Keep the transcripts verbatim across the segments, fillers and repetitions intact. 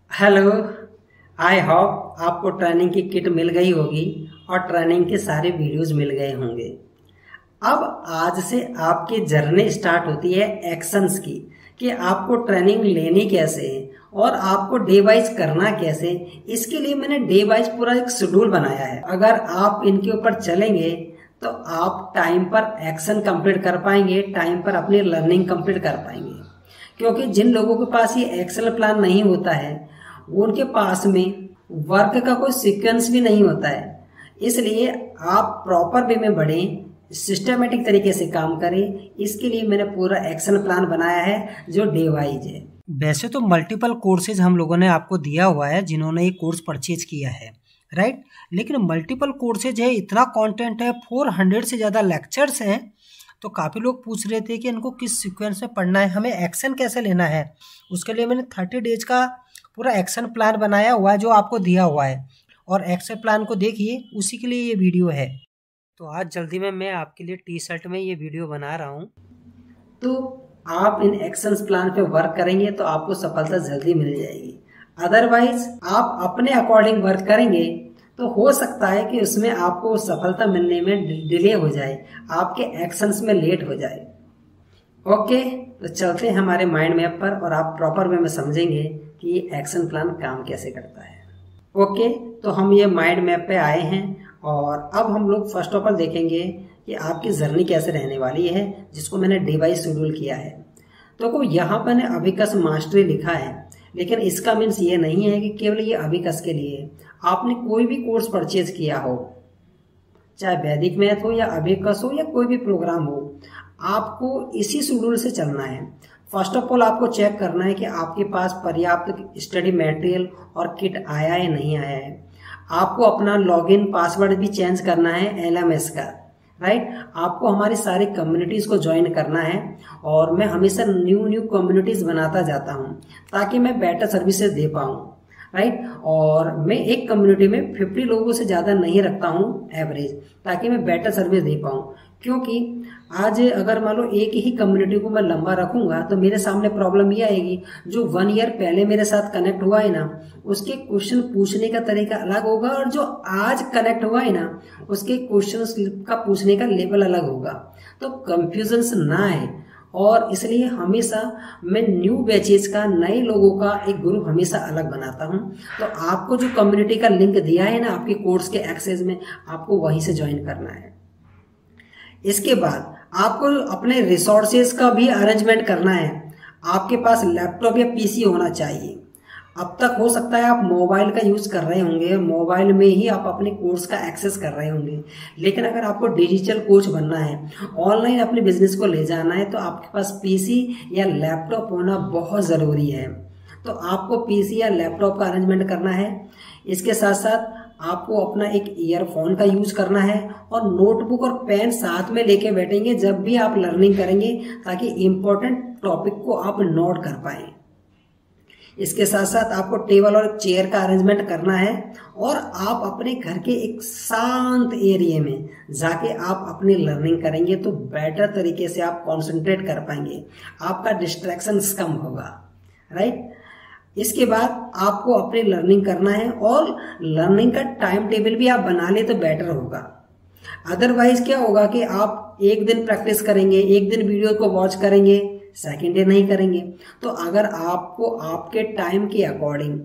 Hello. I hope आपको training की kit मिल गई होगी और ट्रेनिंग के सारे वीडियोस मिल गए होंगे। अब आज से आपकी जर्नी स्टार्ट होती है एक्शंस की, कि आपको ट्रेनिंग लेनी कैसे है और आपको डे वाइज करना कैसे। इसके लिए मैंने डे वाइज पूरा एक शेड्यूल बनाया है। अगर आप इनके ऊपर चलेंगे तो आप टाइम पर एक्शन कंप्लीट कर पाएंगे, टाइम पर अपनी लर्निंग कंप्लीट कर पाएंगे। क्योंकि जिन लोगों के पास ये एक्शन प्लान नहीं होता है उनके पास में वर्क का कोई सीक्वेंस भी नहीं होता है। इसलिए आप प्रॉपर वे में बढ़ें, सिस्टमेटिक तरीके से काम करें। इसके लिए मैंने पूरा एक्शन प्लान बनाया है जो डे वाइज है। वैसे तो मल्टीपल कोर्सेज हम लोगों ने आपको दिया हुआ है जिन्होंने ये कोर्स परचेज किया है, राइट। लेकिन मल्टीपल कोर्सेज है, इतना कंटेंट है, फोर हंड्रेड से ज़्यादा लेक्चर्स हैं। तो काफ़ी लोग पूछ रहे थे कि इनको किस सीक्वेंस में पढ़ना है, हमें एक्शन कैसे लेना है। उसके लिए मैंने थर्टी डेज का पूरा एक्शन प्लान बनाया हुआ है जो आपको दिया हुआ है, और एक्शन प्लान को देखिए, उसी के लिए ये वीडियो है। तो आज जल्दी में मैं आपके लिए टी शर्ट में ये वीडियो बना रहा हूँ। तो आप इन एक्शन प्लान पे वर्क करेंगे तो आपको सफलता जल्दी मिल जाएगी। अदरवाइज आप अपने अकॉर्डिंग वर्क करेंगे तो हो सकता है कि उसमें आपको सफलता मिलने में डिले हो जाए, आपके एक्शंस में लेट हो जाए। ओके, तो चलते हैं हमारे माइंड मैप पर और आप प्रॉपर वे में समझेंगे कि ये एक्शन प्लान काम कैसे करता है। ओके, तो हम ये माइंड मैप पे आए हैं और अब हम लोग फर्स्ट ऑफ ऑल देखेंगे कि आपकी जर्नी कैसे रहने वाली है, जिसको मैंने डिवाइस शेड्यूल किया है। तो को यहाँ पर मैंने अभिकस मास्टरी लिखा है, लेकिन इसका मीन्स ये नहीं है कि केवल ये अभिकस के लिए। आपने कोई भी कोर्स परचेज किया हो, चाहे वैदिक मैथ हो या अभिकस हो या कोई भी प्रोग्राम हो, आपको इसी शेड्यूल से चलना है। फर्स्ट ऑफ ऑल आपको चेक करना है कि आपके पास पर्याप्त स्टडी मटेरियल और किट आया है नहीं आया है। आपको अपना लॉगिन पासवर्ड भी चेंज करना है एल एम एस का, राइट। आपको हमारी सारी कम्युनिटीज को ज्वाइन करना है और मैं हमेशा न्यू न्यू कम्युनिटीज बनाता जाता हूँ ताकि मैं बेटर सर्विसेज दे पाऊँ, राइट। और मैं एक कम्युनिटी में फिफ्टी लोगों से ज़्यादा नहीं रखता हूँ एवरेज, ताकि मैं बेटर सर्विस दे पाऊँ। क्योंकि आज अगर मान लो एक ही कम्युनिटी को मैं लंबा रखूंगा तो मेरे सामने प्रॉब्लम ये आएगी, जो वन ईयर पहले मेरे साथ कनेक्ट हुआ है ना, उसके क्वेश्चन पूछने का तरीका अलग होगा, और जो आज कनेक्ट हुआ है ना, उसके क्वेश्चन का पूछने का लेवल अलग होगा। तो कंफ्यूजन ना आए, और इसलिए हमेशा मैं न्यू बैचेज का, नए लोगों का एक ग्रुप हमेशा अलग बनाता हूं। तो आपको जो कम्युनिटी का लिंक दिया है ना आपके कोर्स के एक्सेस में, आपको वहीं से ज्वाइन करना है। इसके बाद आपको अपने रिसोर्सेज का भी अरेंजमेंट करना है। आपके पास लैपटॉप या पीसी होना चाहिए। अब तक हो सकता है आप मोबाइल का यूज कर रहे होंगे, मोबाइल में ही आप अपने कोर्स का एक्सेस कर रहे होंगे। लेकिन अगर आपको डिजिटल कोच बनना है, ऑनलाइन अपने बिजनेस को ले जाना है, तो आपके पास पीसी या लैपटॉप होना बहुत जरूरी है। तो आपको पीसी या लैपटॉप का अरेंजमेंट करना है। इसके साथ साथ आपको अपना एक ईयरफोन का यूज करना है और नोटबुक और पेन साथ में लेके बैठेंगे जब भी आप लर्निंग करेंगे, ताकि इम्पोर्टेंट टॉपिक को आप नोट कर पाए। इसके साथ साथ आपको टेबल और चेयर का अरेंजमेंट करना है, और आप अपने घर के एक शांत एरिया में जाके आप अपनी लर्निंग करेंगे तो बेटर तरीके से आप कंसंट्रेट कर पाएंगे, आपका डिस्ट्रैक्शंस कम होगा, राइट। इसके बाद आपको अपनी लर्निंग करना है, और लर्निंग का टाइम टेबल भी आप बना ले तो बेटर होगा। अदरवाइज क्या होगा कि आप एक दिन प्रैक्टिस करेंगे, एक दिन वीडियो को वॉच करेंगे, सेकेंड डे नहीं करेंगे। तो अगर आपको आपके टाइम के अकॉर्डिंग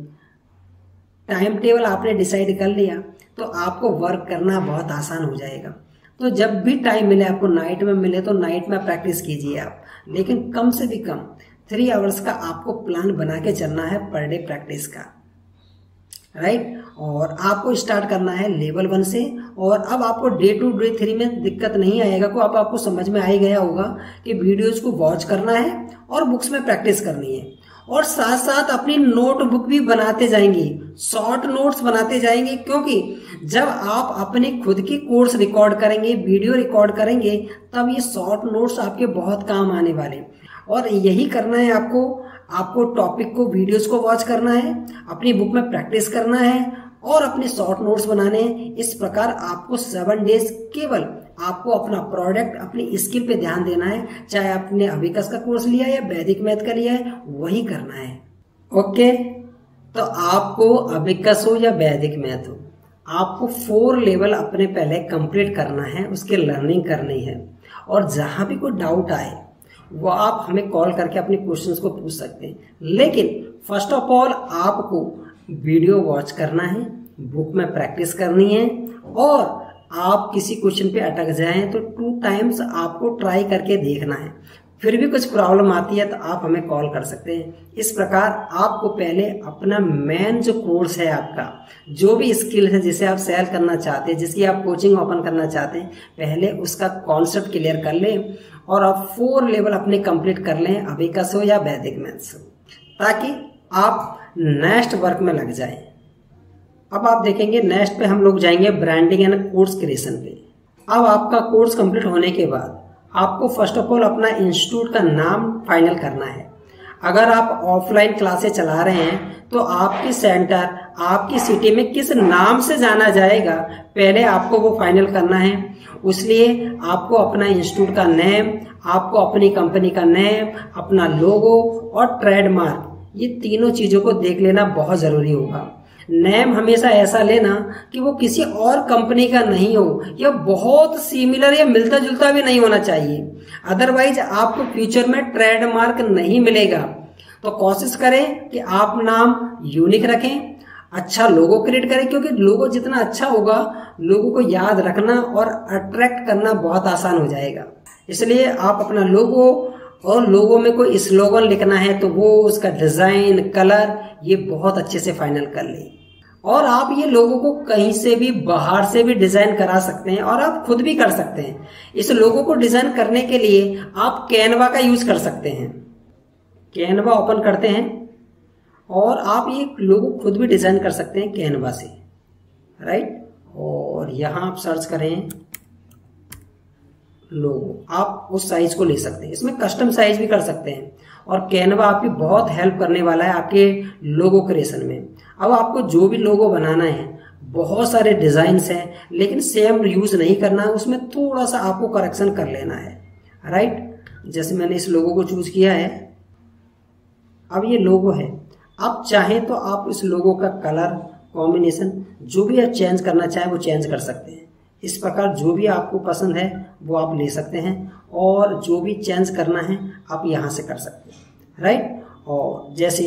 टाइम टेबल आपने डिसाइड कर लिया तो आपको वर्क करना बहुत आसान हो जाएगा। तो जब भी टाइम मिले आपको, नाइट में मिले तो नाइट में प्रैक्टिस कीजिए आप, लेकिन कम से भी कम थ्री आवर्स का आपको प्लान बना के चलना है पर डे प्रैक्टिस का, राइट। और आपको स्टार्ट करना है लेवल वन से, और अब आपको डे टू डे थ्री में दिक्कत नहीं आएगा। को अब आपको समझ में आ ही गया होगा कि वीडियोज को वॉच करना है और बुक्स में प्रैक्टिस करनी है, और साथ साथ अपनी नोटबुक भी बनाते जाएंगे, शॉर्ट नोट्स बनाते जाएंगे। क्योंकि जब आप अपने खुद की कोर्स रिकॉर्ड करेंगे, वीडियो रिकॉर्ड करेंगे, तब ये शॉर्ट नोट्स आपके बहुत काम आने वाले। और यही करना है आपको आपको टॉपिक को, वीडियोस को वॉच करना है, अपनी बुक में प्रैक्टिस करना है और अपने शॉर्ट नोट्स बनाने हैं। इस प्रकार आपको सेवन डेज केवल आपको अपना प्रोडक्ट, अपनी स्किल पे ध्यान देना है। चाहे आपने अभिकस का कोर्स लिया है या वैदिक मैथ का लिया है, वही करना है। ओके, तो आपको अबिकस हो या वैदिक मैथ हो, आपको फोर लेवल अपने पहले कंप्लीट करना है, उसके लर्निंग करनी है। और जहां भी कोई डाउट आए वो आप हमें कॉल करके अपने क्वेश्चंस को पूछ सकते हैं। लेकिन फर्स्ट ऑफ ऑल आपको वीडियो वॉच करना है, बुक में प्रैक्टिस करनी है, और आप किसी क्वेश्चन पे अटक जाएं तो टू टाइम्स आपको ट्राई करके देखना है। फिर भी कुछ प्रॉब्लम आती है तो आप हमें कॉल कर सकते हैं। इस प्रकार आपको पहले अपना मेन जो कोर्स है, आपका जो भी स्किल है जिसे आप सेल करना चाहते हैं, जिसकी आप कोचिंग ओपन करना चाहते हैं, पहले उसका कॉन्सेप्ट क्लियर कर लें और आप फोर लेवल अपने कंप्लीट कर लें, अबिकस हो या वैदिक मैथ्स हो, ताकि आप नेक्स्ट वर्क में लग जाएं। अब आप देखेंगे नेक्स्ट पे हम लोग जाएंगे ब्रांडिंग एंड कोर्स क्रिएशन पे। अब आपका कोर्स कंप्लीट होने के बाद आपको फर्स्ट ऑफ ऑल अपना इंस्टीट्यूट का नाम फाइनल करना है। अगर आप ऑफलाइन क्लासेस चला रहे हैं तो आपकी सेंटर, आपकी सिटी में किस नाम से जाना जाएगा, पहले आपको वो फाइनल करना है। इसलिए आपको अपना इंस्टीट्यूट का नेम, आपको अपनी कंपनी का नेम, अपना लोगो और ट्रेडमार्क, ये तीनों चीजों को देख लेना बहुत जरूरी होगा। नेम हमेशा ऐसा लेना कि वो किसी और कंपनी का नहीं हो, या बहुत सिमिलर या मिलता जुलता भी नहीं होना चाहिए, अदरवाइज आपको फ्यूचर में ट्रेडमार्क नहीं मिलेगा। तो कोशिश करें कि आप नाम यूनिक रखें, अच्छा लोगो क्रिएट करें, क्योंकि लोगो जितना अच्छा होगा लोगों को याद रखना और अट्रैक्ट करना बहुत आसान हो जाएगा। इसलिए आप अपना लोगो, और लोगों में कोई स्लोगन लिखना है तो वो, उसका डिजाइन, कलर, ये बहुत अच्छे से फाइनल कर लें। और आप ये लोगों को कहीं से भी, बाहर से भी डिजाइन करा सकते हैं और आप खुद भी कर सकते हैं। इस लोगों को डिजाइन करने के लिए आप कैनवा का यूज कर सकते हैं। कैनवा ओपन करते हैं और आप ये लोगो खुद भी डिजाइन कर सकते हैं कैनवा से, राइट। और यहां आप सर्च करें लोगो, आप उस साइज को ले सकते हैं, इसमें कस्टम साइज भी कर सकते हैं। और कैनवा आपकी बहुत हेल्प करने वाला है आपके लोगो क्रिएशन में। अब आपको जो भी लोगो बनाना है, बहुत सारे डिजाइन्स हैं, लेकिन सेम यूज नहीं करना है, उसमें थोड़ा सा आपको करेक्शन कर लेना है, राइट। जैसे मैंने इस लोगो को चूज किया है, अब ये लोगो है। आप चाहें तो आप इस लोगो का कलर कॉम्बिनेशन जो भी आप चेंज करना चाहें वो चेंज कर सकते हैं। इस प्रकार जो भी आपको पसंद है वो आप ले सकते हैं, और जो भी चेंज करना है आप यहां से कर सकते हैं, राइट। और जैसे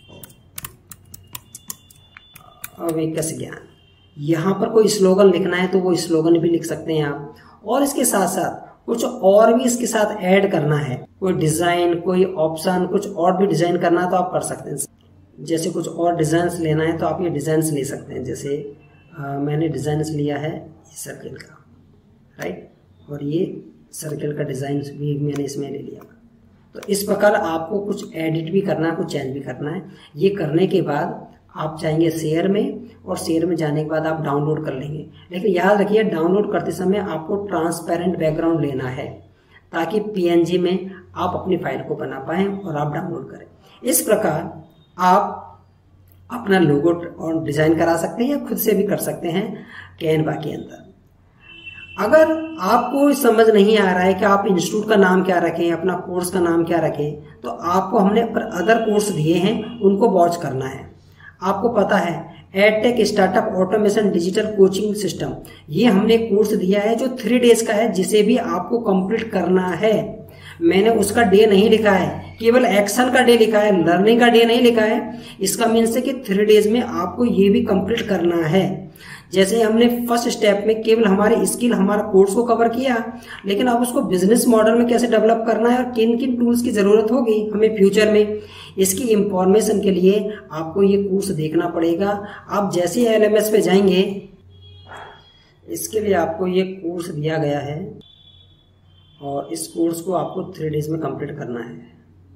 अबिकस ज्ञान, यहां पर कोई स्लोगन लिखना है तो वो स्लोगन भी लिख सकते हैं आप। और इसके साथ साथ कुछ और भी इसके साथ ऐड करना है, कोई डिजाइन, कोई ऑप्शन, कुछ और भी डिजाइन करना है तो आप कर सकते हैं। जैसे कुछ और डिजाइन लेना है तो आप ये डिजाइन ले सकते हैं। जैसे आ, मैंने डिजाइन लिया है सर्किल का, राइट, और ये सर्किल का डिजाइन भी मैंने इसमें ले लिया। तो इस प्रकार आपको कुछ एडिट भी करना है, कुछ चेंज भी करना है। ये करने के बाद आप जाएंगे शेयर में, और शेयर में जाने के बाद आप डाउनलोड कर लेंगे। लेकिन याद रखिए, डाउनलोड करते समय आपको ट्रांसपेरेंट बैकग्राउंड लेना है, ताकि पीएनजी में आप अपनी फाइल को बना पाएं और आप डाउनलोड करें। इस प्रकार आप अपना लोगो और डिजाइन करा सकते हैं, या खुद से भी कर सकते हैं कैनवा के अंदर। अगर आपको समझ नहीं आ रहा है कि आप इंस्टीट्यूट का नाम क्या रखें, अपना कोर्स का नाम क्या रखें, तो आपको हमने अदर कोर्स दिए हैं, उनको वॉच करना है। आपको पता है edtech startup automation digital coaching system, ये हमने कोर्स दिया है जो थ्री डेज का है, जिसे भी आपको कंप्लीट करना है। मैंने उसका डे नहीं लिखा है, केवल एक्शन का डे लिखा है, लर्निंग का डे नहीं लिखा है। इसका मीन्स है कि थ्री डेज में आपको ये भी कंप्लीट करना है। जैसे हमने फर्स्ट स्टेप में केवल हमारी स्किल, हमारा कोर्स को कवर किया, लेकिन अब उसको बिजनेस मॉडल में कैसे डेवलप करना है और किन किन टूल्स की जरूरत होगी हमें फ्यूचर में, इसकी इंफॉर्मेशन के लिए आपको ये कोर्स देखना पड़ेगा। आप जैसे एलएमएस पे जाएंगे, इसके लिए आपको ये कोर्स दिया गया है, और इस कोर्स को आपको थ्री डेज में कंप्लीट करना है।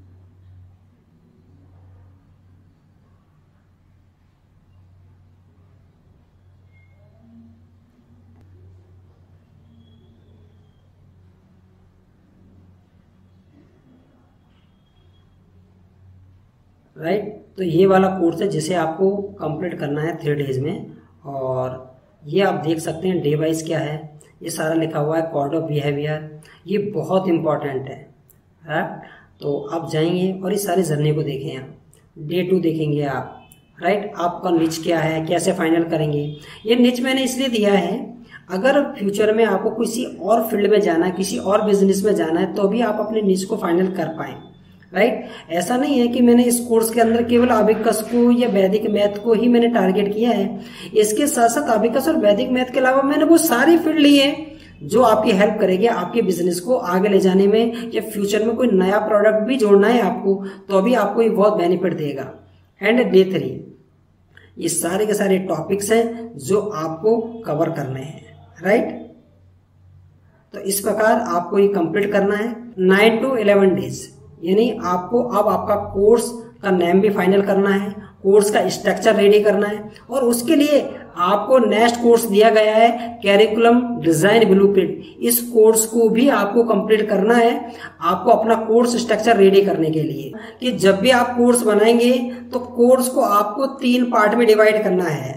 Right right? तो ये वाला कोर्स है जिसे आपको कंप्लीट करना है थ्री डेज में। और ये आप देख सकते हैं डे वाइज क्या है, ये सारा लिखा हुआ है, कोड ऑफ बिहेवियर, ये बहुत इंपॉर्टेंट है। राइट, तो आप जाएंगे और इस सारी जर्नी को देखें। आप डे टू देखेंगे आप, राइट, आपका निच क्या है, कैसे फाइनल करेंगे। ये निच मैंने इसलिए दिया है, अगर फ्यूचर में आपको किसी और फील्ड में जाना है, किसी और बिजनेस में जाना है, तो भी आप अपने निच को फाइनल कर पाए, राइट। ऐसा नहीं है कि मैंने इस कोर्स के अंदर केवल अबिकस को या वैदिक मैथ को ही मैंने टारगेट किया है। इसके साथ साथ अबिकस और वैदिक मैथ के अलावा मैंने वो सारी फील्ड ली है जो आपकी हेल्प करेगी आपके बिजनेस को आगे ले जाने में, या फ्यूचर में कोई नया प्रोडक्ट भी जोड़ना है आपको, तो भी आपको ये बहुत बेनिफिट देगा। एंड डे थ्री, ये सारे के सारे टॉपिक्स हैं जो आपको कवर करने हैं, राइट। तो इस प्रकार आपको ये कंप्लीट करना है नाइन टू इलेवन डेज, यानी आपको अब आपका कोर्स का नेम भी फाइनल करना है, कोर्स का स्ट्रक्चर रेडी करना है, और उसके लिए आपको नेक्स्ट कोर्स दिया गया है कैरिकुलम डिजाइन ब्लूप्रिंट। इस कोर्स को भी आपको कंप्लीट करना है, आपको अपना कोर्स स्ट्रक्चर रेडी करने के लिए, कि जब भी आप कोर्स बनाएंगे तो कोर्स को आपको तीन पार्ट में डिवाइड करना है।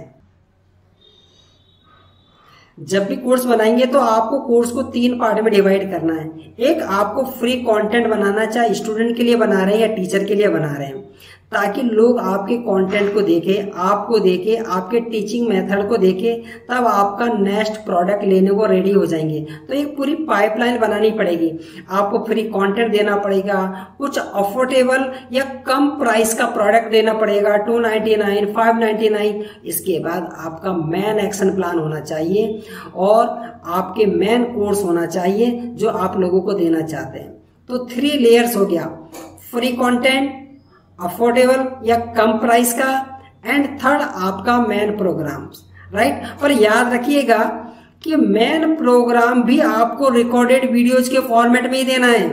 जब भी कोर्स बनाएंगे तो आपको कोर्स को तीन पार्ट में डिवाइड करना है। एक, आपको फ्री कंटेंट बनाना, चाहे स्टूडेंट के लिए बना रहे हैं या टीचर के लिए बना रहे हैं, ताकि लोग आपके कंटेंट को देखें, आपको देखें, आपके टीचिंग मेथड को देखें, तब आपका नेक्स्ट प्रोडक्ट लेने को रेडी हो जाएंगे। तो एक पूरी पाइपलाइन बनानी पड़ेगी, आपको फ्री कंटेंट देना पड़ेगा, कुछ अफोर्डेबल या कम प्राइस का प्रोडक्ट देना पड़ेगा, two ninety nine, five ninety nine. इसके बाद आपका मेन एक्शन प्लान होना चाहिए और आपके मेन कोर्स होना चाहिए जो आप लोगों को देना चाहते हैं। तो थ्री लेयर्स हो गया, फ्री कंटेंट, अफोर्डेबल या कम प्राइस का, एंड थर्ड आपका मेन प्रोग्राम, राइट। पर याद रखिएगा कि मेन प्रोग्राम भी आपको रिकॉर्डेड वीडियोज के फॉर्मेट में ही देना है,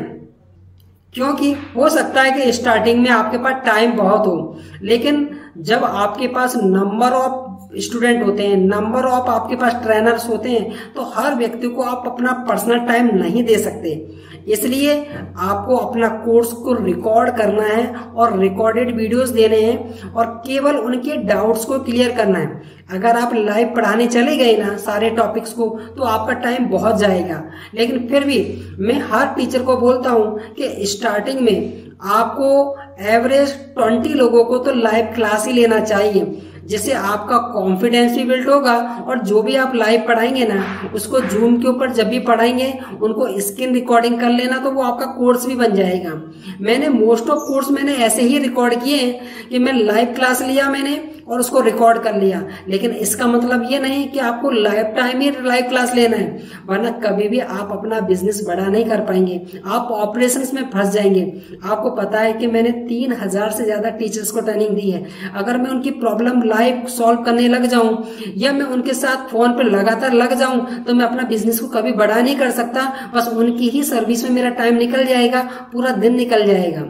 क्योंकि हो सकता है कि स्टार्टिंग में आपके पास टाइम बहुत हो, लेकिन जब आपके पास नंबर ऑफ स्टूडेंट होते हैं, नंबर ऑफ आपके पास ट्रेनर्स होते हैं, तो हर व्यक्ति को आप अपना पर्सनल टाइम नहीं दे सकते। इसलिए आपको अपना कोर्स को रिकॉर्ड करना है और रिकॉर्डेड वीडियोस देने हैं और केवल उनके डाउट्स को क्लियर करना है। अगर आप लाइव पढ़ाने चले गए ना सारे टॉपिक्स को, तो आपका टाइम बहुत जाएगा। लेकिन फिर भी मैं हर टीचर को बोलता हूं कि स्टार्टिंग में आपको एवरेज ट्वेंटी लोगों को तो लाइव क्लास ही लेना चाहिए, जिससे आपका कॉन्फिडेंस भी बिल्ड होगा, और जो भी आप लाइव पढ़ाएंगे ना उसको जूम के ऊपर जब भी पढ़ाएंगे उनको स्क्रीन रिकॉर्डिंग कर लेना, तो वो आपका कोर्स भी बन जाएगा। मैंने मोस्ट ऑफ कोर्स मैंने ऐसे ही रिकॉर्ड किए हैं कि मैं लाइव क्लास लिया मैंने और उसको रिकॉर्ड कर लिया, लेकिन इसका मतलब ये नहीं कि आपको लाइव टाइम ही लाइव क्लास लेना है, वरना कभी भी आप अपना बिजनेस बड़ा नहीं कर पाएंगे, आप ऑपरेशंस में फंस जाएंगे। आपको पता है कि मैंने तीन हजार से ज्यादा टीचर्स को ट्रेनिंग दी है। अगर मैं उनकी प्रॉब्लम लाइव सॉल्व करने लग जाऊं या मैं उनके साथ फोन पर लगातार लग जाऊं, तो मैं अपना बिजनेस को कभी बड़ा नहीं कर सकता। बस उनकी ही सर्विस में मेरा टाइम निकल जाएगा, पूरा दिन निकल जाएगा।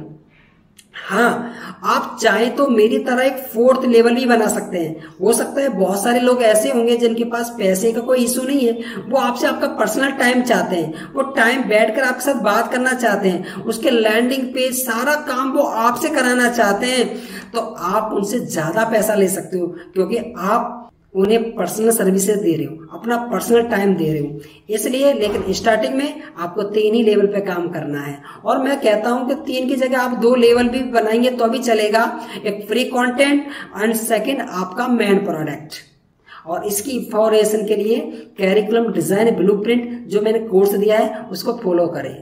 हाँ, आप चाहे तो मेरी तरह एक फोर्थ लेवल भी बना सकते हैं। हो सकता है बहुत सारे लोग ऐसे होंगे जिनके पास पैसे का कोई इशू नहीं है, वो आपसे आपका पर्सनल टाइम चाहते हैं, वो टाइम बैठकर आपके साथ बात करना चाहते हैं, उसके लैंडिंग पेज सारा काम वो आपसे कराना चाहते हैं, तो आप उनसे ज्यादा पैसा ले सकते हो, क्योंकि आप उन्हें पर्सनल सर्विसेज दे रहे हो, अपना पर्सनल टाइम दे रहे हो। इसलिए लेकिन स्टार्टिंग में आपको तीन ही लेवल पे काम करना है, और मैं कहता हूं कि तीन की जगह आप दो लेवल भी बनाएंगे तो भी चलेगा, एक फ्री कंटेंट एंड सेकंड आपका मेन प्रोडक्ट। और इसकी इंफॉर्मेशन के लिए कैरिकुलम डिजाइन ब्लूप्रिंट जो मैंने कोर्स दिया है उसको फॉलो करें।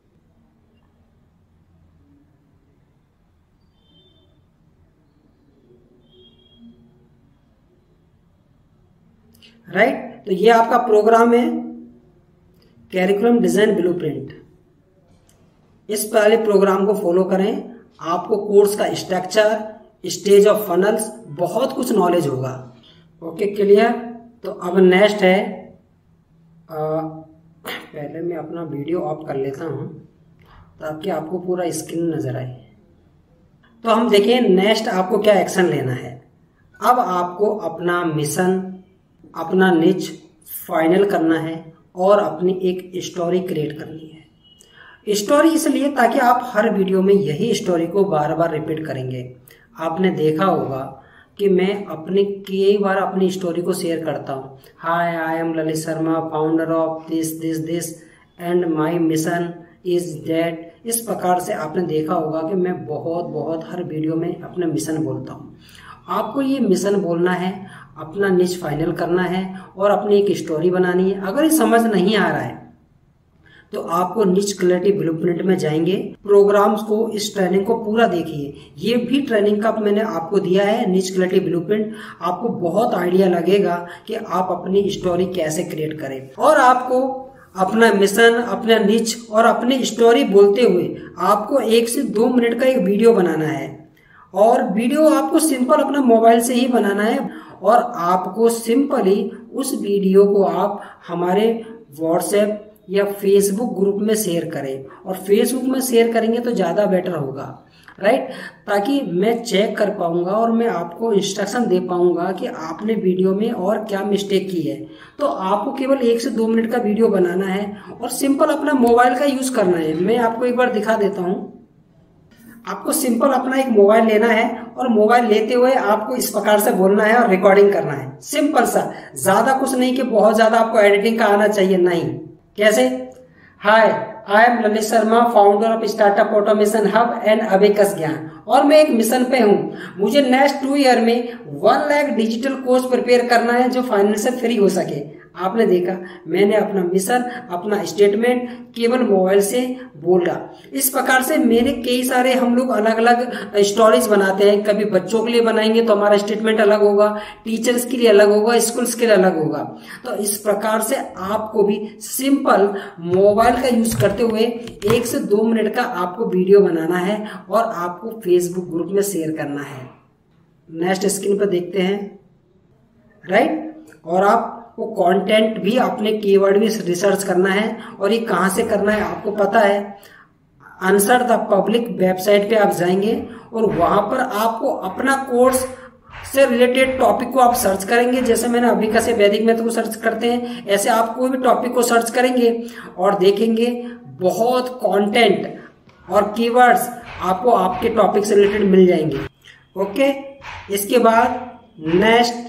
Right right? तो ये आपका प्रोग्राम है कैरिकुलम डिजाइन ब्लूप्रिंट। इस पहले प्रोग्राम को फॉलो करें, आपको कोर्स का स्ट्रक्चर, स्टेज ऑफ फनल्स, बहुत कुछ नॉलेज होगा। Okay, clear. तो अब नेक्स्ट है, आ, पहले मैं अपना वीडियो ऑफ कर लेता हूं ताकि आपको पूरा स्क्रीन नजर आए। तो हम देखें नेक्स्ट आपको क्या एक्शन लेना है। अब आपको अपना मिशन, अपना निच फाइनल करना है और अपनी एक स्टोरी क्रिएट करनी है। स्टोरी इसलिए ताकि आप हर वीडियो में यही स्टोरी को बार बार रिपीट करेंगे। आपने देखा होगा कि मैं अपने कई बार अपनी स्टोरी को शेयर करता हूँ। Hi, I am Lalit Sharma, founder of this this this and my mission is that. इस प्रकार से आपने देखा होगा कि मैं बहुत बहुत हर वीडियो में अपना मिशन बोलता हूँ। आपको ये मिशन बोलना है, अपना निश फाइनल करना है और अपनी एक स्टोरी बनानी है। अगर ये समझ नहीं आ रहा है तो आपको निच क्लैरिटी ब्लूप्रिंट में जाएंगे, प्रोग्राम्स को, इस ट्रेनिंग को पूरा देखिए। ये भी ट्रेनिंग का मैंने आपको दिया है निच क्लैरिटी ब्लूप्रिंट। आपको बहुत आइडिया लगेगा कि आप अपनी स्टोरी कैसे क्रिएट करें और आपको अपना मिशन, अपना निच और अपनी स्टोरी बोलते हुए आपको एक से दो मिनट का एक वीडियो बनाना है। और वीडियो आपको सिंपल अपना मोबाइल से ही बनाना है और आपको सिंपली उस वीडियो को आप हमारे व्हाट्सएप या फेसबुक ग्रुप में शेयर करें। और फेसबुक में शेयर करेंगे तो ज़्यादा बेटर होगा, राइट, ताकि मैं चेक कर पाऊंगा और मैं आपको इंस्ट्रक्शन दे पाऊंगा कि आपने वीडियो में और क्या मिस्टेक की है। तो आपको केवल एक से दो मिनट का वीडियो बनाना है और सिंपल अपना मोबाइल का यूज करना है। मैं आपको एक बार दिखा देता हूं। आपको सिंपल अपना एक मोबाइल लेना है और मोबाइल लेते हुए आपको इस प्रकार से बोलना है और रिकॉर्डिंग करना है। सिंपल सा, ज्यादा कुछ नहीं कि बहुत ज्यादा आपको एडिटिंग का आना चाहिए, नहीं। कैसे? Hi, I am Lalit Sharma, founder of startup automation hub and Abacus Gyan, और मैं एक मिशन पे हूँ। मुझे नेक्स्ट टू ईयर में one lakh digital course prepare करना है जो फाइनेंशियल फ्री हो सके। आपने देखा, मैंने अपना मिशन, अपना स्टेटमेंट केवल मोबाइल से बोला। इस प्रकार से मेरे कई सारे हम लोग अलग अलग स्टोरीज बनाते हैं। कभी बच्चों के लिए बनाएंगे तो हमारा स्टेटमेंट अलग होगा, टीचर्स के लिए अलग होगा, स्कूल्स के लिए अलग होगा। तो इस प्रकार से आपको भी सिंपल मोबाइल का यूज करते हुए एक से दो मिनट का आपको वीडियो बनाना है और आपको फेसबुक ग्रुप में शेयर करना है। नेक्स्ट स्क्रीन पर देखते हैं, राइट। और आप वो कंटेंट भी अपने कीवर्ड में रिसर्च करना है और ये कहाँ से करना है आपको पता है। आंसर द पब्लिक वेबसाइट पे आप जाएंगे और वहां पर आपको अपना कोर्स से रिलेटेड टॉपिक को आप सर्च करेंगे। जैसे मैंने अभी कैसे वैदिक मैथ को सर्च करते हैं, ऐसे आप कोई भी टॉपिक को सर्च करेंगे और देखेंगे बहुत कंटेंट और कीवर्ड्स आपको आपके टॉपिक से रिलेटेड मिल जाएंगे। ओके, इसके बाद नेक्स्ट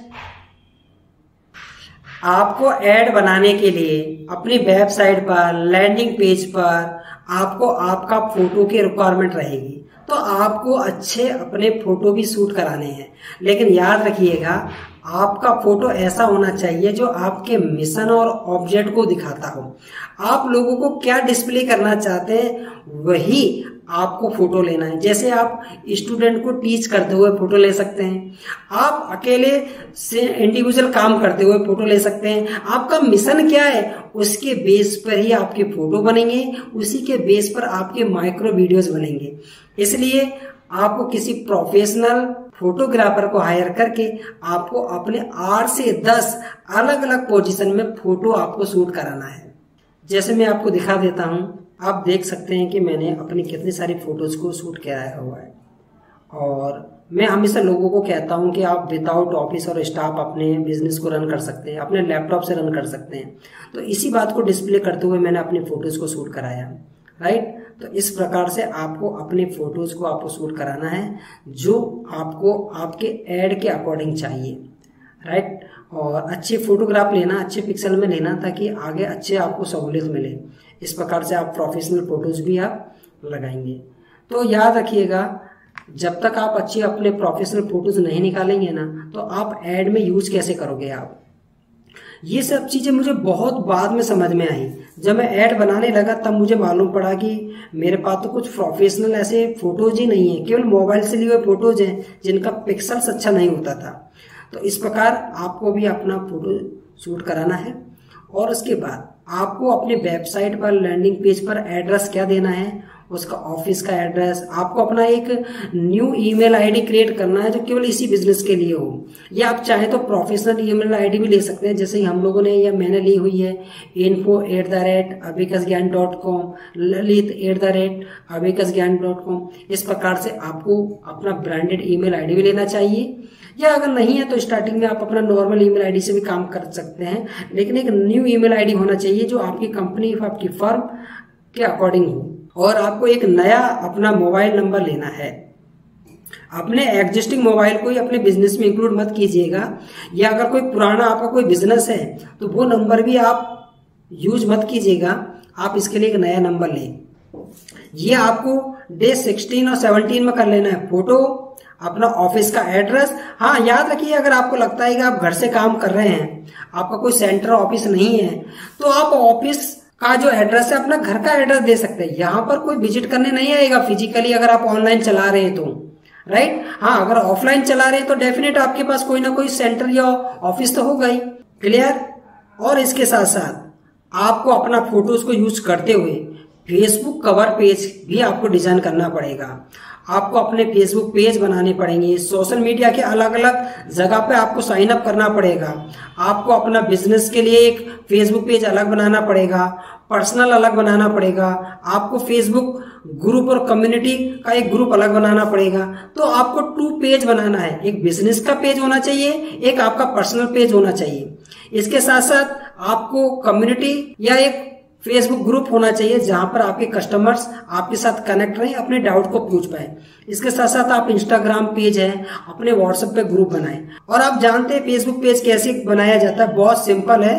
आपको ऐड बनाने के लिए अपनी वेबसाइट पर, लैंडिंग पेज पर आपको आपका फोटो की रिक्वायरमेंट रहेगी। तो आपको अच्छे अपने फोटो भी शूट कराने हैं, लेकिन याद रखिएगा आपका फोटो ऐसा होना चाहिए जो आपके मिशन और ऑब्जेक्ट को दिखाता हो। आप लोगों को क्या डिस्प्ले करना चाहते हैं वही आपको फोटो लेना है। जैसे आप स्टूडेंट को टीच करते हुए फोटो ले सकते हैं, आप अकेले से इंडिविजुअल काम करते हुए फोटो ले सकते हैं। आपका मिशन क्या है उसके बेस पर ही आपके फोटो बनेंगे, उसी के बेस पर आपके माइक्रो वीडियोस बनेंगे। इसलिए आपको किसी प्रोफेशनल फोटोग्राफर को हायर करके आपको अपने आठ से दस अलग अलग पोजीशन में फोटो आपको शूट कराना है। जैसे मैं आपको दिखा देता हूं, आप देख सकते हैं कि मैंने अपनी कितनी सारी फोटोज को शूट कराया हुआ है। और मैं हमेशा लोगों को कहता हूं कि आप विदाउट ऑफिस और स्टाफ अपने बिजनेस को रन कर सकते हैं, अपने लैपटॉप से रन कर सकते हैं। तो इसी बात को डिस्प्ले करते हुए मैंने अपनी फोटोज को शूट कराया, राइट। तो इस प्रकार से आपको अपने फोटोज को आपको शूट कराना है जो आपको आपके एड के अकॉर्डिंग चाहिए, राइट। और अच्छे फोटोग्राफ लेना, अच्छे पिक्सल में लेना ताकि आगे अच्छे आपको सहूलियत मिले। इस प्रकार से आप प्रोफेशनल फोटोज भी आप लगाएंगे। तो याद रखिएगा, जब तक आप अच्छे अपने प्रोफेशनल फोटोज नहीं निकालेंगे ना, तो आप एड में यूज कैसे करोगे आप। ये सब चीजें मुझे बहुत बाद में समझ में आई। जब मैं ऐड बनाने लगा तब मुझे मालूम पड़ा कि मेरे पास तो कुछ प्रोफेशनल ऐसे फोटोज ही नहीं है, केवल मोबाइल से लिए हुए फोटोज हैं जिनका पिक्सल्स अच्छा नहीं होता था। तो इस प्रकार आपको भी अपना फोटो शूट कराना है। और उसके बाद आपको अपने वेबसाइट पर, लैंडिंग पेज पर एड्रेस क्या देना है, उसका ऑफिस का एड्रेस। आपको अपना एक न्यू ईमेल आईडी क्रिएट करना है जो केवल इसी बिजनेस के लिए हो, या आप चाहे तो प्रोफेशनल ईमेल आईडी भी ले सकते हैं, जैसे हम लोगों ने या मैंने ली हुई है info at the rate Abacus Gyan dot com, Lalit at the rate Abacus Gyan dot com. इस प्रकार से आपको अपना ब्रांडेड ईमेल आईडी भी लेना चाहिए, या अगर नहीं है तो स्टार्टिंग में आप अपना नॉर्मल ईमेल आईडी से भी काम कर सकते हैं, लेकिन एक न्यू ईमेल आईडी होना चाहिए जो आपकी कंपनी, आपकी फर्म के अकॉर्डिंग हो। और आपको एक नया अपना मोबाइल नंबर लेना है। अपने एग्जिस्टिंग मोबाइल को ही अपने बिजनेस में इंक्लूड मत कीजिएगा, या अगर कोई पुराना आपका कोई बिजनेस है तो वो नंबर भी आप यूज मत कीजिएगा। आप इसके लिए एक नया नंबर लें। ये आपको डे सिक्सटीन और सेवनटीन में कर लेना है। फोटो अपना ऑफिस का एड्रेस। हाँ, याद रखिए अगर आपको लगता है कि आप घर से काम कर रहे हैं, आपका कोई सेंटर ऑफिस नहीं है, तो आप ऑफिस का जो एड्रेस है अपना घर का एड्रेस दे सकते हैं। यहाँ पर कोई विजिट करने नहीं आएगा फिजिकली, अगर आप ऑनलाइन चला रहे हैं तो, राइट। हाँ, अगर ऑफलाइन चला रहे हैं तो डेफिनेट आपके पास कोई ना कोई सेंटर या ऑफिस तो होगा ही। क्लियर। और इसके साथ साथ आपको अपना फोटोज को यूज करते हुए फेसबुक कवर पेज भी आपको डिजाइन करना पड़ेगा। आपको अपने फेसबुक पेज बनाने पड़ेंगे, सोशल मीडिया के अलग अलग जगह पे आपको साइन अप करना पड़ेगा। आपको अपना बिजनेस के लिए एक फेसबुक पेज अलग बनाना पड़ेगा, पर्सनल अलग बनाना पड़ेगा, आपको फेसबुक ग्रुप और कम्युनिटी का एक ग्रुप अलग बनाना पड़ेगा। तो आपको टू पेज बनाना है, एक बिजनेस का पेज होना चाहिए, एक आपका पर्सनल पेज होना चाहिए। इसके साथ साथ आपको कम्युनिटी या एक फेसबुक ग्रुप होना चाहिए जहां पर आपके कस्टमर्स आपके साथ कनेक्ट रहे, अपने डाउट को पूछ पाए। इसके साथ साथ आप इंस्टाग्राम पेज है, अपने व्हाट्सएप पे ग्रुप बनाएं। और आप जानते हैं फेसबुक पेज कैसे बनाया जाता है, बहुत सिंपल है।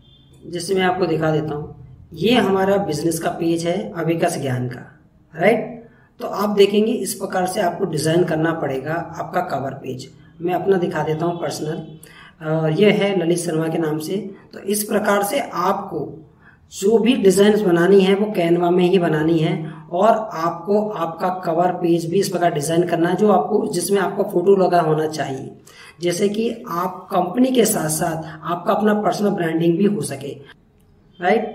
जैसे मैं आपको दिखा देता हूं, ये हमारा बिजनेस का पेज है अविकास ज्ञान का, राइट। तो आप देखेंगे इस प्रकार से आपको डिजाइन करना पड़ेगा आपका कवर पेज। मैं अपना दिखा देता हूं पर्सनल, ये है ललित शर्मा के नाम से। तो इस प्रकार से आपको जो भी डिजाइन बनानी है वो कैनवा में ही बनानी है, और आपको आपका कवर पेज भी इस प्रकार डिजाइन करना है जो आपको, जिसमें आपका फोटो लगा होना चाहिए, जैसे कि आप कंपनी के साथ साथ आपका अपना पर्सनल ब्रांडिंग भी हो सके, राइट।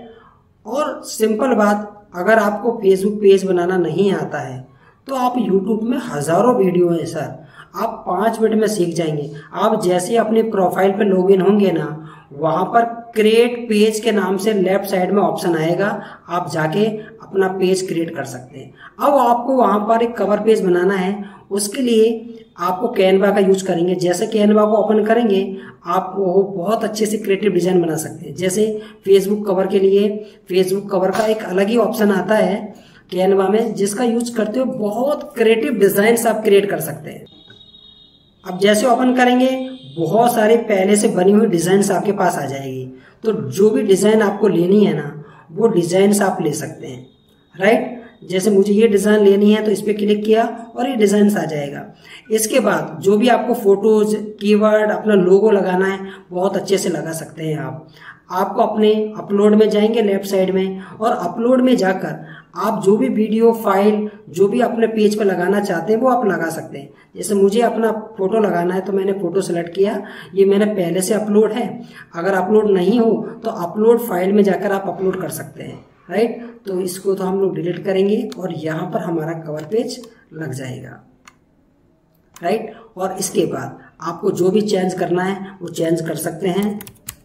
और सिंपल बात, अगर आपको फेसबुक पेज बनाना नहीं आता है तो आप यूट्यूब में हजारों वीडियो है सर, आप पांच मिनट में सीख जाएंगे। आप जैसे अपने प्रोफाइल पे लॉगिन होंगे ना, वहां पर क्रिएट पेज के नाम से लेफ्ट साइड में ऑप्शन आएगा, आप जाके अपना पेज क्रिएट कर सकते हैं। अब आपको वहां पर एक कवर पेज बनाना है, उसके लिए आपको कैनवा का यूज करेंगे। जैसे कैनवा को ओपन करेंगे आप वो बहुत अच्छे से क्रिएटिव डिजाइन बना सकते हैं। जैसे फेसबुक कवर के लिए फेसबुक कवर का एक अलग ही ऑप्शन आता है कैनवा में, जिसका यूज करते हुए बहुत क्रिएटिव डिजाइन आप क्रिएट कर सकते हैं। अब जैसे ओपन करेंगे बहुत सारे पहले से बनी हुई डिजाइन आपके पास आ जाएगी। तो जो भी डिजाइन आपको लेनी है ना, वो डिजाइन आप ले सकते हैं, राइट। जैसे मुझे ये डिजाइन लेनी है तो इस पे क्लिक किया और ये डिजाइन आ जाएगा। इसके बाद जो भी आपको फोटोज, कीवर्ड, अपना लोगो लगाना है बहुत अच्छे से लगा सकते हैं आप। आपको अपने अपलोड में जाएंगे लेफ्ट साइड में, और अपलोड में जाकर आप जो भी वीडियो फाइल जो भी अपने पेज पर लगाना चाहते हैं वो आप लगा सकते हैं। जैसे मुझे अपना फोटो लगाना है तो मैंने फोटो सेलेक्ट किया, ये मैंने पहले से अपलोड है। अगर अपलोड नहीं हो तो अपलोड फाइल में जाकर आप अपलोड कर सकते हैं, राइट। तो इसको तो हम लोग डिलीट करेंगे और यहाँ पर हमारा कवर पेज लग जाएगा, राइट। और इसके बाद आपको जो भी चेंज करना है वो चेंज कर सकते हैं,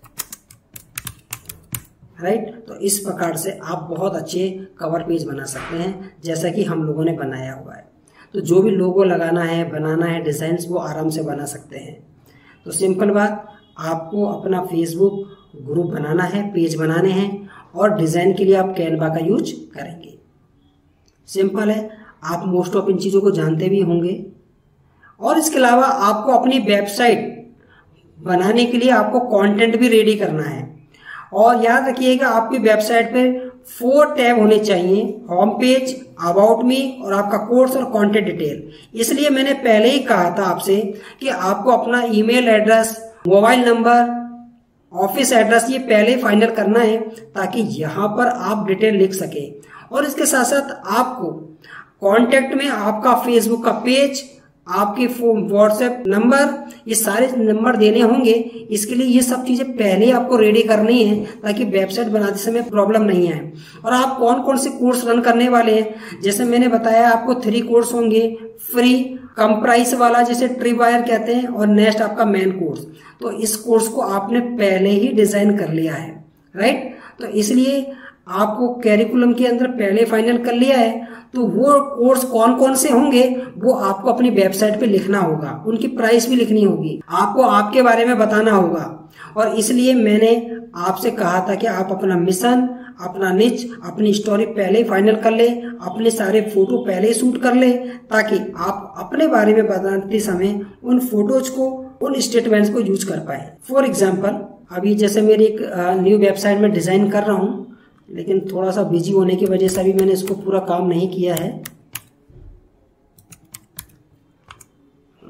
राइट। तो इस प्रकार से आप बहुत अच्छे कवर पेज बना सकते हैं जैसा कि हम लोगों ने बनाया हुआ है। तो जो भी लोगो लगाना है, बनाना है, डिजाइन्स, वो आराम से बना सकते हैं। तो सिंपल बात, आपको अपना फेसबुक ग्रुप बनाना है, पेज बनाने हैं, और डिजाइन के लिए आप कैनवा का यूज करेंगे। सिंपल है, आप मोस्ट ऑफ इन चीजों को जानते भी होंगे। और इसके अलावा आपको अपनी वेबसाइट बनाने के लिए आपको कंटेंट भी रेडी करना है। और याद रखिएगा आपकी वेबसाइट पे फोर टैब होने चाहिए, होम पेज, अबाउट मी और आपका कोर्स और कंटेंट डिटेल। इसलिए मैंने पहले ही कहा था आपसे कि आपको अपना email address, mobile number, office address ये पहले ही फाइनल करना है ताकि यहाँ पर आप डिटेल लिख सके। और इसके साथ साथ आपको कॉन्टेक्ट में आपका फेसबुक का पेज, आपके व्हाट्सएप नंबर, ये सारे नंबर देने होंगे। इसके लिए ये सब चीजें पहले ही आपको रेडी करनी है ताकि वेबसाइट बनाते समय प्रॉब्लम नहीं आए। और आप कौन कौन से कोर्स रन करने वाले हैं, जैसे मैंने बताया आपको थ्री कोर्स होंगे, फ्री, कम प्राइस वाला जिसे ट्रिप वायर कहते हैं, और नेक्स्ट आपका मेन कोर्स। तो इस कोर्स को आपने पहले ही डिजाइन कर लिया है, राइट। तो इसलिए आपको कैरिकुलम के अंदर पहले फाइनल कर लिया है। तो वो कोर्स कौन कौन से होंगे वो आपको अपनी वेबसाइट पे लिखना होगा, उनकी प्राइस भी लिखनी होगी, आपको आपके बारे में बताना होगा। और इसलिए मैंने आपसे कहा था कि आप अपना मिशन, अपना निच, अपनी स्टोरी पहले ही फाइनल कर ले, अपने सारे फोटो पहले ही शूट कर ले, ताकि आप अपने बारे में बताते समय उन फोटोज को, उन स्टेटमेंट्स को यूज कर पाए। फॉर एग्जाम्पल, अभी जैसे मेरी एक न्यू वेबसाइट में डिजाइन कर रहा हूँ, लेकिन थोड़ा सा बिजी होने की वजह से अभी मैंने इसको पूरा काम नहीं किया है।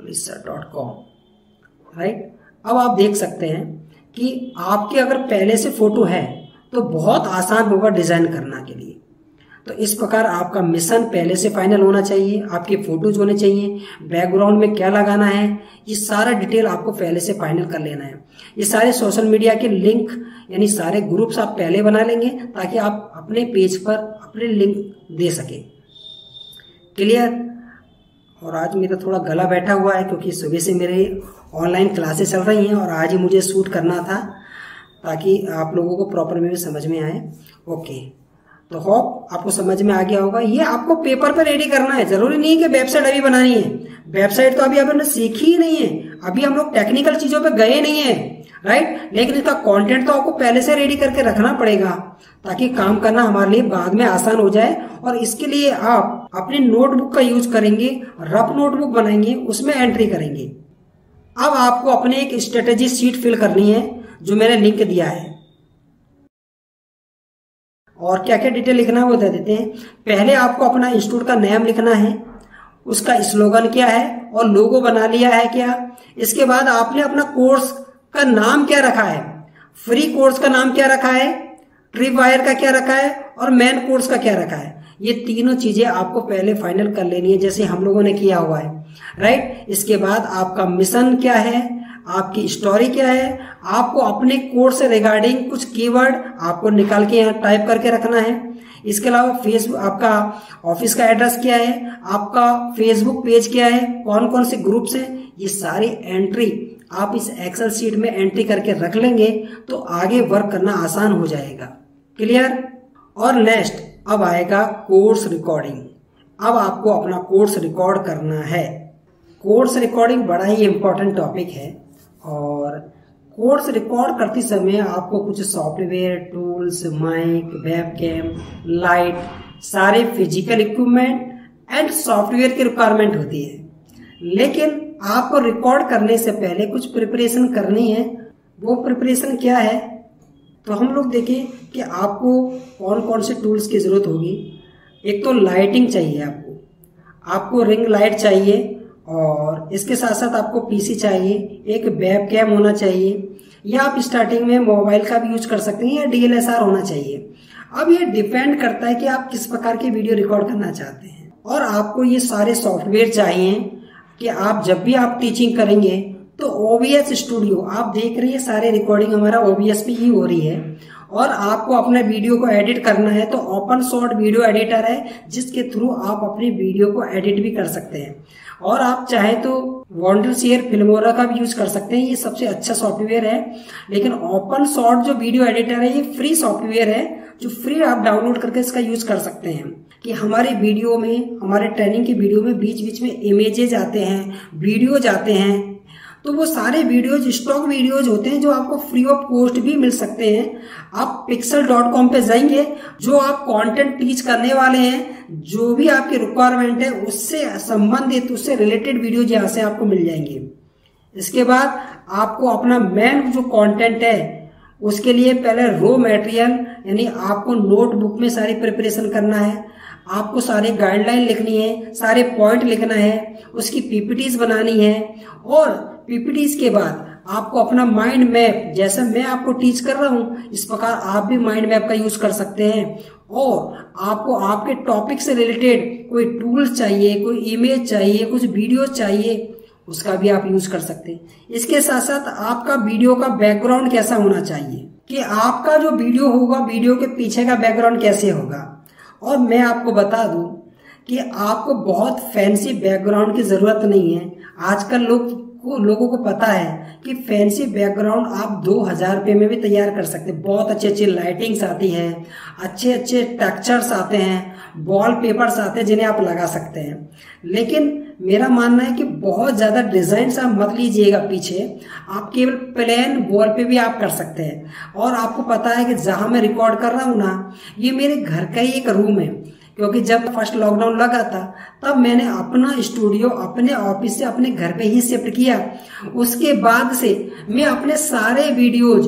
Orissa dot com, right. अब आप देख सकते हैं कि आपके अगर पहले से फोटो है तो बहुत आसान होगा डिजाइन करना के लिए। तो इस प्रकार आपका मिशन पहले से फाइनल होना चाहिए, आपके फोटोज होने चाहिए, बैकग्राउंड में क्या लगाना है ये सारा डिटेल आपको पहले से फाइनल कर लेना है। ये सारे सोशल मीडिया के लिंक यानी सारे ग्रुप्स आप पहले बना लेंगे ताकि आप अपने पेज पर अपने लिंक दे सके। क्लियर। और आज मेरा थोड़ा गला बैठा हुआ है क्योंकि सुबह से मेरे ऑनलाइन क्लासेस चल रही हैं और आज ही मुझे शूट करना था ताकि आप लोगों को प्रॉपर में भी समझ में आए। ओके, तो होप आपको समझ में आ गया होगा। ये आपको पेपर पर रेडी करना है, जरूरी नहीं है कि वेबसाइट अभी बनानी है। वेबसाइट तो अभी आपने सीखी ही नहीं है, अभी हम लोग टेक्निकल चीजों पे गए नहीं है, राइट। लेकिन इसका कंटेंट तो आपको पहले से रेडी करके रखना पड़ेगा ताकि काम करना हमारे लिए बाद में आसान हो जाए। और इसके लिए आप अपनी नोटबुक का यूज करेंगे, रफ नोटबुक बनाएंगे, उसमें एंट्री करेंगे। अब आपको अपने एक स्ट्रेटेजी शीट फिल करनी है जो मैंने लिंक दिया है, और क्या क्या डिटेल लिखना है वो दे देते हैं। पहले आपको अपना इंस्टीट्यूट का नाम लिखना है, उसका स्लोगन क्या है और लोगो बना लिया है क्या। इसके बाद आपने अपना कोर्स का नाम क्या रखा है, फ्री कोर्स का नाम क्या रखा है, ट्रिप वायर का क्या रखा है और मेन कोर्स का क्या रखा है। ये तीनों चीजें आपको पहले फाइनल कर लेनी है जैसे हम लोगों ने किया हुआ है, राइट। इसके बाद आपका मिशन क्या है, आपकी स्टोरी क्या है, आपको अपने कोर्स से रिगार्डिंग कुछ कीवर्ड आपको निकाल के यहाँ टाइप करके रखना है। इसके अलावा फेसबुक, आपका ऑफिस का एड्रेस क्या है, आपका फेसबुक पेज क्या है, कौन कौन से ग्रुप्स हैं, ये सारी एंट्री आप इस एक्सेल शीट में एंट्री करके रख लेंगे तो आगे वर्क करना आसान हो जाएगा। क्लियर। और नेक्स्ट अब आएगा कोर्स रिकॉर्डिंग। अब आपको अपना कोर्स रिकॉर्ड करना है। कोर्स रिकॉर्डिंग बड़ा ही इंपॉर्टेंट टॉपिक है और कोर्स रिकॉर्ड करते समय आपको कुछ software, tools, mic, webcam, light, सारे फिजिकल इक्विपमेंट एंड सॉफ्टवेयर की रिक्वायरमेंट होती है। लेकिन आपको रिकॉर्ड करने से पहले कुछ प्रिपरेशन करनी है। वो प्रिपरेशन क्या है तो हम लोग देखें कि आपको कौन कौन से टूल्स की जरूरत होगी। एक तो लाइटिंग चाहिए, आपको आपको रिंग लाइट चाहिए और इसके साथ साथ आपको पीसी चाहिए, एक वेबकैम होना चाहिए या आप स्टार्टिंग में मोबाइल का भी यूज कर सकते हैं या डीएलएसआर होना चाहिए। अब ये डिपेंड करता है कि आप किस प्रकार की वीडियो रिकॉर्ड करना चाहते हैं। और आपको ये सारे सॉफ्टवेयर चाहिए कि आप जब भी आप टीचिंग करेंगे तो ओबीएस स्टूडियो, आप देख रही है सारे रिकॉर्डिंग हमारा ओबीएस पे ही हो रही है। और आपको अपने वीडियो को एडिट करना है तो ओपन सोर्स वीडियो एडिटर है जिसके थ्रू आप अपनी वीडियो को एडिट भी कर सकते हैं। और आप चाहे तो वॉन्डरशेयर, फिल्मोरा का भी यूज कर सकते हैं, ये सबसे अच्छा सॉफ्टवेयर है। लेकिन ओपन सोर्स जो वीडियो एडिटर है ये फ्री सॉफ्टवेयर है जो फ्री आप डाउनलोड करके इसका यूज कर सकते हैं। कि हमारे वीडियो में, हमारे ट्रेनिंग की वीडियो में बीच बीच में इमेजेज आते हैं, वीडियोज आते हैं, तो वो सारे वीडियोज स्टॉक वीडियोज होते हैं जो आपको फ्री ऑफ कॉस्ट भी मिल सकते हैं। आप पिक्सल डॉट कॉम पे जाएंगे, जो आप कंटेंट टीच करने वाले हैं, जो भी आपकी रिक्वायरमेंट है उससे संबंधित, उससे रिलेटेड वीडियोज यहाँ से आपको मिल जाएंगे। इसके बाद आपको अपना मेन जो कंटेंट है उसके लिए पहले रो मटेरियल यानी आपको नोटबुक में सारी प्रिपरेशन करना है, आपको सारे गाइडलाइन लिखनी है, सारे पॉइंट लिखना है, उसकी पीपीटीज बनानी है। और पीपीटीज के बाद आपको अपना माइंड मैप, जैसे मैं आपको टीच कर रहा हूं इस प्रकार आप भी माइंड मैप का यूज कर सकते हैं। और आपको आपके टॉपिक से रिलेटेड कोई टूल्स चाहिए, कोई इमेज चाहिए, कुछ वीडियो चाहिए, उसका भी आप यूज कर सकते हैं। इसके साथ साथ आपका वीडियो का बैकग्राउंड कैसा होना चाहिए, कि आपका जो वीडियो होगा विडियो के पीछे का बैकग्राउंड कैसे होगा। और मैं आपको बता दूं कि आपको बहुत फैंसी बैकग्राउंड की जरूरत नहीं है। आजकल लोग को लोगों को पता है कि फैंसी बैकग्राउंड आप दो हजार रुपये में भी तैयार कर सकते हैं। बहुत अच्छी अच्छी लाइटिंग्स आती है, अच्छे अच्छे टेक्सचर्स आते हैं, वॉल पेपर्स आते हैं जिन्हें आप लगा सकते हैं। लेकिन मेरा मानना है कि बहुत ज्यादा डिजाइन आप मत लीजिएगा पीछे, आप केवल प्लेन वॉल पे भी आप कर सकते हैं। और आपको पता है कि जहां मैं रिकॉर्ड कर रहा हूं ना, ये मेरे घर का ही एक रूम है, क्योंकि जब फर्स्ट लॉकडाउन लगा था तब मैंने अपना स्टूडियो अपने ऑफिस से अपने घर पे ही शिफ्ट किया। उसके बाद से मैं अपने सारे वीडियोज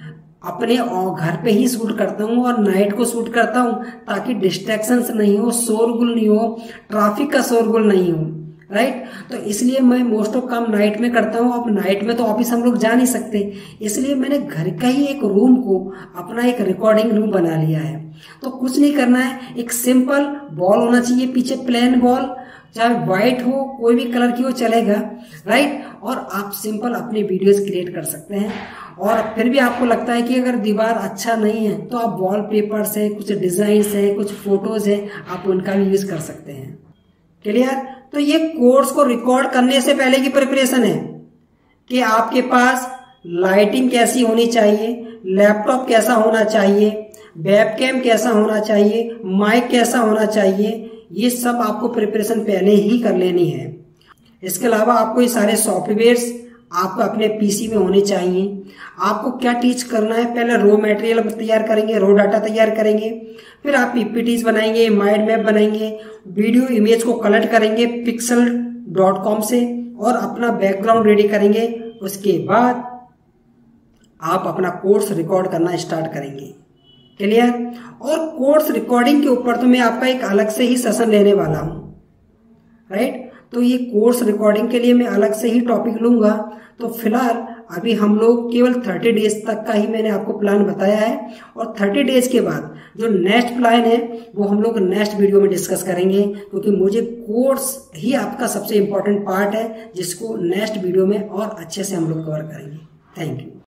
अपने घर पे ही शूट करता हूँ और नाइट को शूट करता हूँ ताकि डिस्ट्रैक्शंस नहीं हो, शोरगुल नहीं हो, ट्रैफिक का शोरगुल नहीं हो, राइट। तो इसलिए मैं मोस्ट ऑफ काम नाइट में करता हूँ। अब नाइट में तो ऑफिस हम लोग जा नहीं सकते, इसलिए मैंने घर का ही एक रूम को अपना एक रिकॉर्डिंग रूम बना लिया है। तो कुछ नहीं करना है, एक सिंपल बॉल होना चाहिए पीछे, प्लेन बॉल, चाहे व्हाइट हो कोई भी कलर की हो चलेगा, राइट। और आप सिंपल अपनी वीडियोस क्रिएट कर सकते हैं। और फिर भी आपको लगता है कि अगर दीवार अच्छा नहीं है तो आप वॉलपेपर्स है, कुछ डिजाइन है, कुछ फोटोज है, आप उनका भी यूज कर सकते हैं। क्लियर। तो ये कोर्स को रिकॉर्ड करने से पहले की प्रिपरेशन है कि आपके पास लाइटिंग कैसी होनी चाहिए, लैपटॉप कैसा होना चाहिए, वेबकैम कैसा होना चाहिए, माइक कैसा होना चाहिए, ये सब आपको प्रिपरेशन पहले ही कर लेनी है। इसके अलावा आपको ये सारे सॉफ्टवेयर्स आपको अपने पीसी में होने चाहिए। आपको क्या टीच करना है, पहले रो मटेरियल तैयार करेंगे, रो डाटा तैयार करेंगे, फिर आप पीपीटीज बनाएंगे, माइंड मैप बनाएंगे, वीडियो इमेज को कलेक्ट करेंगे पिक्सल डॉट कॉम से और अपना बैकग्राउंड रेडी करेंगे। उसके बाद आप अपना कोर्स रिकॉर्ड करना स्टार्ट करेंगे। क्लियर। और कोर्स रिकॉर्डिंग के ऊपर तो मैं आपका एक अलग से ही सेशन लेने वाला हूं, राइट। तो ये कोर्स रिकॉर्डिंग के लिए मैं अलग से ही टॉपिक लूंगा। तो फिलहाल अभी हम लोग केवल थर्टी डेज तक का ही मैंने आपको प्लान बताया है, और थर्टी डेज के बाद जो नेक्स्ट प्लान है वो हम लोग नेक्स्ट वीडियो में डिस्कस करेंगे, क्योंकि मुझे कोर्स ही आपका सबसे इंपॉर्टेंट पार्ट है जिसको नेक्स्ट वीडियो में और अच्छे से हम लोग कवर करेंगे। Thank you.